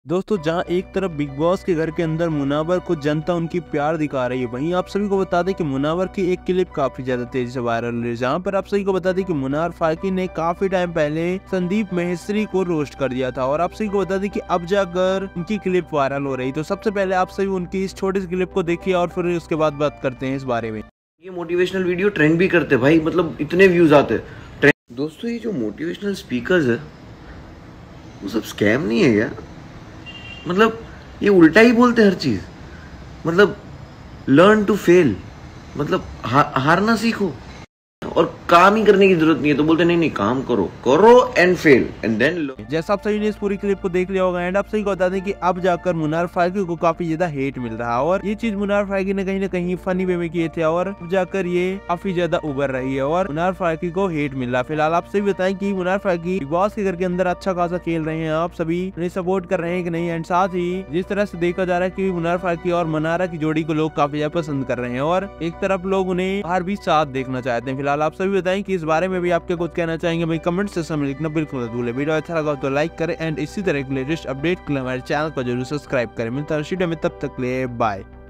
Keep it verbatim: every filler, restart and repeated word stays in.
दोस्तों, जहां एक तरफ बिग बॉस के घर के अंदर मुनावर को जनता उनकी प्यार दिखा रही है, वहीं आप सभी को बता दें कि मुनावर की एक क्लिप काफी ज्यादा तेजी से वायरल हो रही है। जहां पर आप सभी को बता दें कि मुनार फाकी ने काफी टाइम पहले संदीप महेश्वरी को रोस्ट कर दिया था और आप सभी को बता दें कि अब जाकर उनकी क्लिप वायरल हो रही। तो सबसे पहले आप सभी उनकी इस छोटी सी क्लिप को देखिए और फिर उसके बाद बात करते हैं इस बारे में। ये मोटिवेशनल वीडियो ट्रेंड भी करते भाई, मतलब इतने व्यूज आते हैं। दोस्तों, ये जो मोटिवेशनल स्पीकर्स है वो सब स्कैम नहीं है क्या? मतलब ये उल्टा ही बोलते हर चीज। मतलब लर्न टू फेल, मतलब हा, हारना सीखो और काम ही करने की जरूरत नहीं है। तो बोलते नहीं नहीं काम करो करो एंड फेल एंड देन। जैसा आप सभी ने इस पूरी क्लिप को देख लिया होगा एंड आप सही को बता दें कि अब जाकर मुनार फाकी को काफी ज्यादा हेट मिल रहा है और ये चीज मुनार फाकी ने कहीं ना कहीं फनी वे में किए थे और अब जाकर ये काफी ज्यादा उभर रही है और मुनार फाकी को हेट मिल रहा है। फिलहाल आप सभी बताएं कि मुनार फाकी बिग बॉस के घर के अंदर अच्छा खासा खेल रहे हैं, आप सभी उन्हें सपोर्ट कर रहे हैं कि नहीं। एंड साथ ही जिस तरह से देखा जा रहा है कि मुनार फाकी और मनारा की जोड़ी को लोग काफी ज्यादा पसंद कर रहे हैं और एक तरफ लोग उन्हें बाहर भी साथ देखना चाहते हैं। फिलहाल आप सभी बताएं कि इस बारे में भी आपके कुछ कहना चाहेंगे, भाई कमेंट सेक्शन में लिखना बिल्कुल मत भूलें। वीडियो अच्छा लगा तो लाइक करें एंड इसी तरह के लेटेस्ट अपडेट के लिए हमारे चैनल को जरूर सब्सक्राइब करें। मिलता है वीडियो में, तब तक ले बाय।